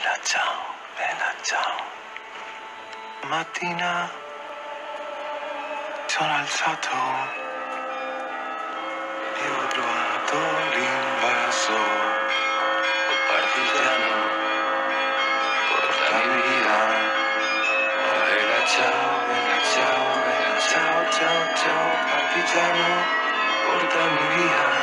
bella ciao. Mattina sono alzato e ho trovato l'invaso. Oh partigiano, portami via. Oh bella ciao, ciao, ciao, ciao, partigiano, portami via.